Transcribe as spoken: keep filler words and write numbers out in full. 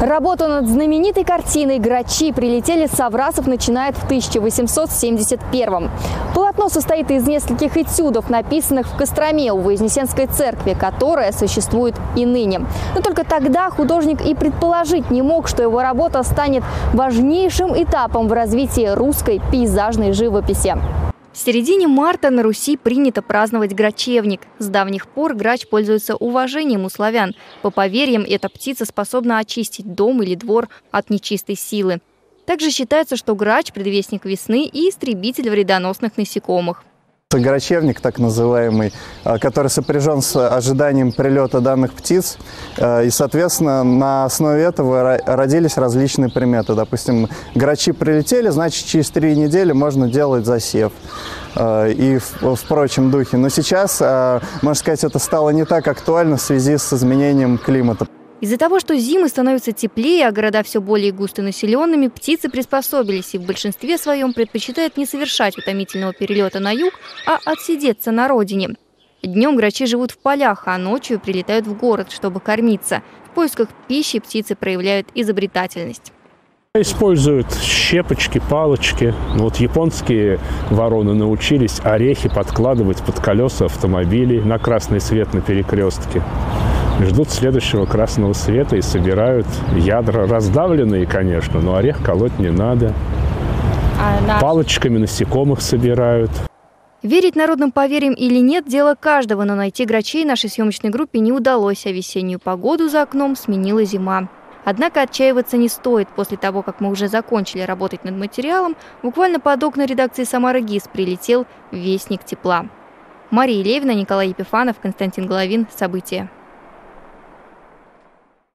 Работу над знаменитой картиной «Грачи прилетели» Саврасов начинает в тысяча восемьсот семьдесят первом. Полотно состоит из нескольких этюдов, написанных в Костроме у Вознесенской церкви, которая существует и ныне. Но только тогда художник и предположить не мог, что его работа станет важнейшим этапом в развитии русской пейзажной живописи. В середине марта на Руси принято праздновать грачевник. С давних пор грач пользуется уважением у славян. По поверьям, эта птица способна очистить дом или двор от нечистой силы. Также считается, что грач – предвестник весны и истребитель вредоносных насекомых. Грачевник, так называемый, который сопряжен с ожиданием прилета данных птиц. И, соответственно, на основе этого родились различные приметы. Допустим, грачи прилетели, значит, через три недели можно делать засев. И в, в прочем духе. Но сейчас, можно сказать, это стало не так актуально в связи с изменением климата. Из-за того, что зимы становятся теплее, а города все более густонаселенными, птицы приспособились и в большинстве своем предпочитают не совершать утомительного перелета на юг, а отсидеться на родине. Днем грачи живут в полях, а ночью прилетают в город, чтобы кормиться. В поисках пищи птицы проявляют изобретательность. Используют щепочки, палочки. Вот японские вороны научились орехи подкладывать под колеса автомобилей на красный свет на перекрестке. Ждут следующего красного света и собирают ядра, раздавленные, конечно, но орех колоть не надо. А наш... Палочками насекомых собирают. Верить народным поверьям или нет – дело каждого, но найти грачей нашей съемочной группе не удалось, а весеннюю погоду за окном сменила зима. Однако отчаиваться не стоит. После того, как мы уже закончили работать над материалом, буквально под окна редакции «Самара ГИС» прилетел вестник тепла. Мария Левина, Николай Епифанов, Константин Головин. События.